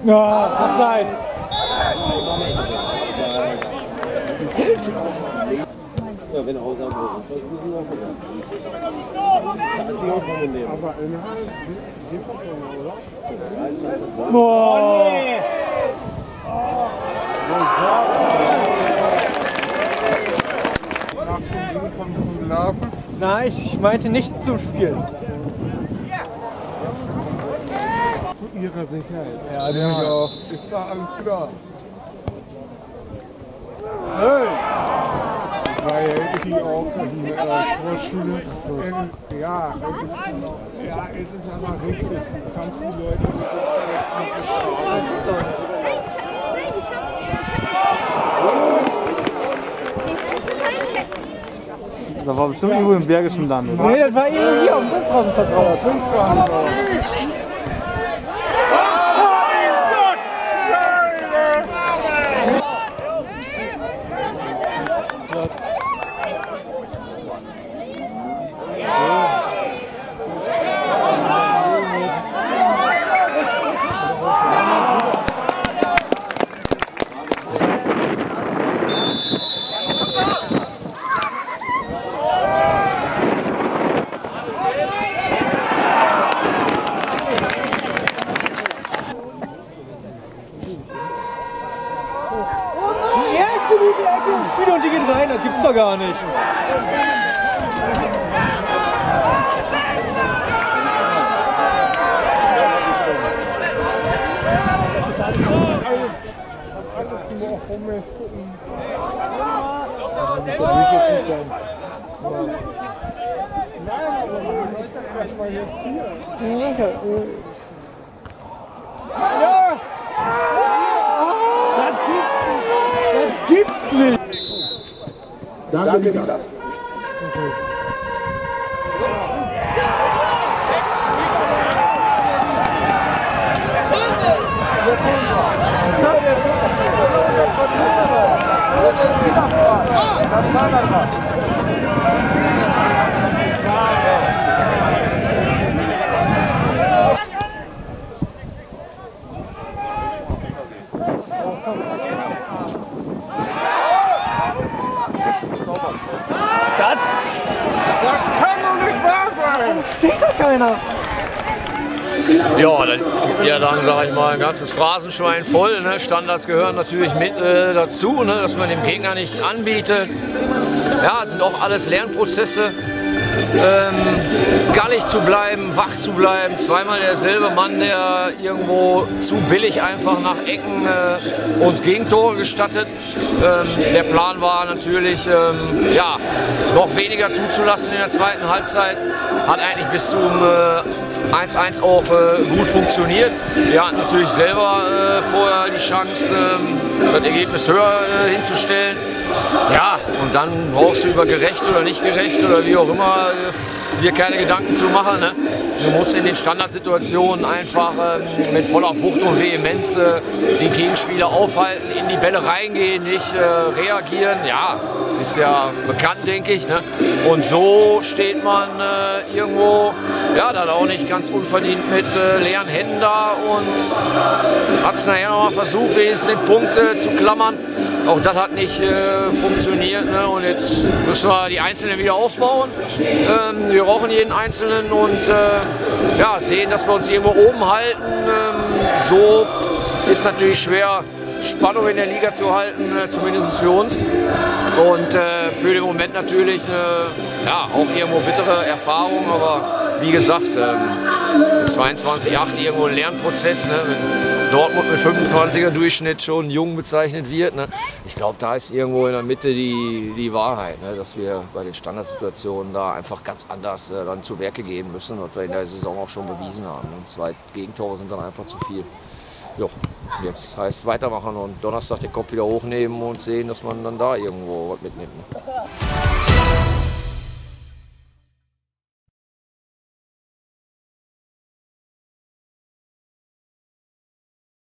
Ja, abseits. Ja, wenn er aussagen muss, das müssen wir auch vergessen. Zahlt sich auch mal nehmen. Aber oder? Boah! Nein, ich meinte nicht zum Spielen. Zu ihrer Sicherheit. Ja, denke ich auch. Ist da alles klar? Hey! Weil die auch in der Sportschule. Ja, es ist aber richtig. Du kannst die Leute nicht Das war bestimmt irgendwo im Bergischen Land, oder? Nee, das war irgendwo hier am Kunstrasenplatz. Die erste gute Ecke im Spiel und die geht rein, das gibt's doch gar nicht. alles nur auf Homemade gucken. Das will ich jetzt nicht sein. Nein, aber man muss ja erstmal jetzt hier. Ja! Das gibt's nicht! Danke, Niklas. Das kann doch nicht wahr sein! Steht da keiner! Ja, dann sage ich mal, ein ganzes Phrasenschwein voll. Ne? Standards gehören natürlich mit dazu, ne? Dass man dem Gegner nichts anbietet. Ja, sind auch alles Lernprozesse. Gallig zu bleiben, wach zu bleiben. Zweimal derselbe Mann, der irgendwo zu billig einfach nach Ecken uns Gegentore gestattet. Der Plan war natürlich, ja, noch weniger zuzulassen in der zweiten Halbzeit. Hat eigentlich bis zum 1-1 auch gut funktioniert. Wir hatten natürlich selber vorher die Chance, das Ergebnis höher hinzustellen. Ja, und dann brauchst du über gerecht oder nicht gerecht oder wie auch immer dir keine Gedanken zu machen. Ne? Du musst in den Standardsituationen einfach mit voller Wucht und Vehemenz den Gegenspieler aufhalten, in die Bälle reingehen, nicht reagieren. Ja, ist ja bekannt, denke ich. Ne? Und so steht man irgendwo, ja, dann auch nicht ganz unverdient mit leeren Händen da und hat es nachher nochmal versucht, wenigstens den Punkt zu klammern. Auch das hat nicht funktioniert, ne? Und jetzt müssen wir die Einzelnen wieder aufbauen. Wir brauchen jeden Einzelnen und ja, sehen, dass wir uns irgendwo oben halten. So ist natürlich schwer, Spannung in der Liga zu halten, zumindest für uns. Und für den Moment natürlich ja, auch irgendwo bittere Erfahrung, aber wie gesagt, 22,8 irgendwo ein Lernprozess, ne? Wenn Dortmund mit 25er Durchschnitt schon jung bezeichnet wird. Ne? Ich glaube, da ist irgendwo in der Mitte die Wahrheit, ne? Dass wir bei den Standardsituationen da einfach ganz anders dann zu Werke gehen müssen, was wir in der Saison auch schon bewiesen haben. Und 2 Gegentore sind dann einfach zu viel. Jo, jetzt heißt es weitermachen und Donnerstag den Kopf wieder hochnehmen und sehen, dass man dann da irgendwo was mitnimmt. Ne?